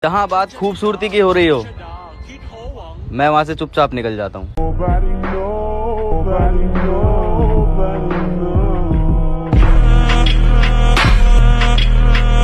जहाँ बात खूबसूरती की हो रही हो, मैं वहाँ से चुपचाप निकल जाता हूँ।